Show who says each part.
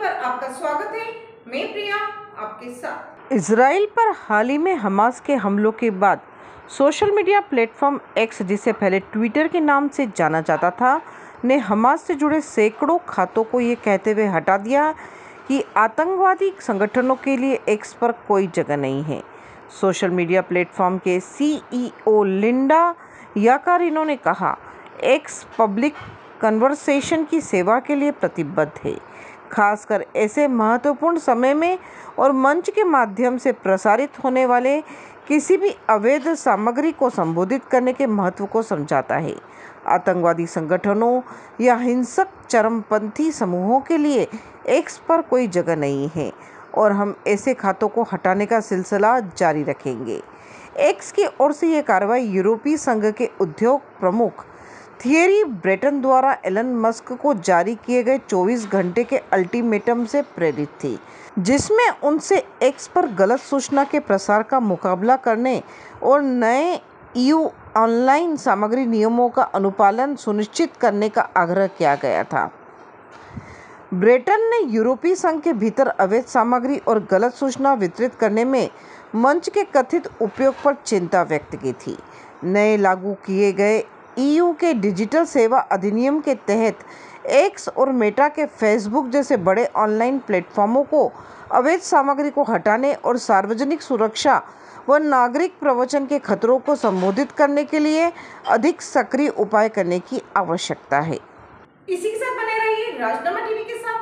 Speaker 1: पर आपका स्वागत है। मैं प्रिया आपके साथ।
Speaker 2: इजराइल पर हाल ही में हमास के हमलों के बाद सोशल मीडिया प्लेटफॉर्म एक्स, जिसे पहले ट्विटर के नाम से जाना जाता था, ने हमास से जुड़े सैकड़ों खातों को ये कहते हुए हटा दिया कि आतंकवादी संगठनों के लिए एक्स पर कोई जगह नहीं है। सोशल मीडिया प्लेटफॉर्म के CEO लिंडा याकारिनो ने कहा, एक्स पब्लिक कन्वर्सेशन की सेवा के लिए प्रतिबद्ध है, खासकर ऐसे महत्वपूर्ण समय में और मंच के माध्यम से प्रसारित होने वाले किसी भी अवैध सामग्री को संबोधित करने के महत्व को समझाता है। आतंकवादी संगठनों या हिंसक चरमपंथी समूहों के लिए एक्स पर कोई जगह नहीं है और हम ऐसे खातों को हटाने का सिलसिला जारी रखेंगे। एक्स की ओर से यह कार्रवाई यूरोपीय संघ के उद्योग प्रमुख थियरी ब्रेटन द्वारा एलन मस्क को जारी किए गए 24 घंटे के अल्टीमेटम से प्रेरित थी, जिसमें उनसे एक्स पर गलत सूचना के प्रसार का मुकाबला करने और नए EU ऑनलाइन सामग्री नियमों का अनुपालन सुनिश्चित करने का आग्रह किया गया था। ब्रेटन ने यूरोपीय संघ के भीतर अवैध सामग्री और गलत सूचना वितरित करने में मंच के कथित उपयोग पर चिंता व्यक्त की थी। नए लागू किए गए EU के डिजिटल सेवा अधिनियम के तहत एक्स और मेटा के फेसबुक जैसे बड़े ऑनलाइन प्लेटफॉर्मों को अवैध सामग्री को हटाने और सार्वजनिक सुरक्षा व नागरिक प्रवचन के खतरों को संबोधित करने के लिए अधिक सक्रिय उपाय करने की आवश्यकता है।
Speaker 1: इसी के साथ बने रहिए राजनामा टीवी के साथ।